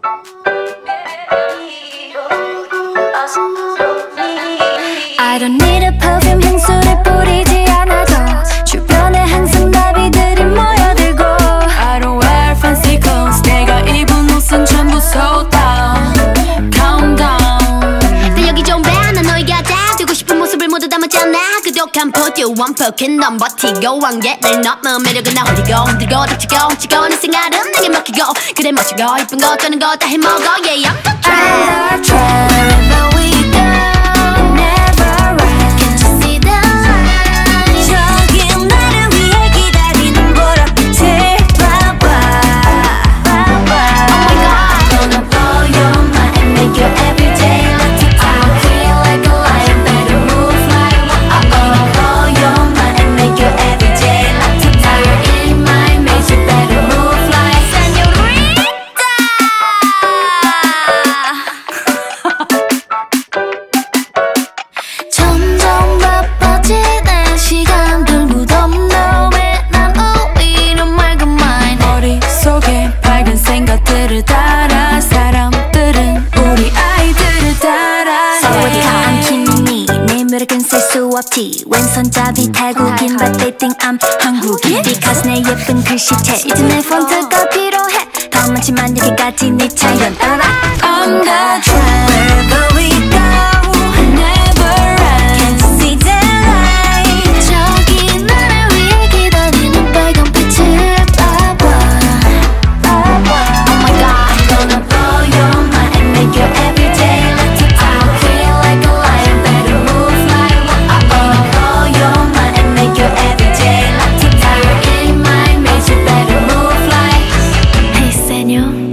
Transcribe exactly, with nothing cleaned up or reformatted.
I don't need a perfume 향수를 뿌리지 않아도 주변에 항상 나비들이 모여들고 I don't wear fancy clothes 내가 입은 옷은 전부 sold out Countdown 내 여기 좀 봐 난 너희가 다 되고 싶은 모습을 모두 담았잖아 그독한 포즈 완벽해 넌 버티고 한계를 넘어 매력은 나 흘리고 흔들고 닥치고 훔치고 내 생활은 내게 맡기고 그래 멋지고 이쁜 거 어쩌는 거 다 해먹어 Yeah I'm the I try wherever we go never run Can't you see the line 저기 나를 위해 기다리는 보라색 봐봐 Oh my god Gonna blow your mind and make your everyday like a I feel like a lion better move like I'm gonna blow your mind and make your everyday like a You're in my maze you better move like Señorita 점점 바빠지는 시간들 무덤 너왜 난 오히려 맑은 mind 머릿속에 밝은 생각들을 따라 사람들은 우리 아이들을 따라 어디 안 키니 내 매력은 셀 수 없지 왼손잡이 탈국인 But they think I'm 한국인 Because 내 예쁜 글씨체 이제 내 폰트가 필요해 더 많지만 여기까지 네 차연 따라 I'm the trend Wherever we go never run Can't you see the light 저기 나를 위해 기다리는 빨간 빛을 봐봐 Oh my god Gonna blow your mind and make your everyday like a I feel like a lion better move like I'm gonna blow your mind and make your everyday like a You're in my maze you better move like Hey señor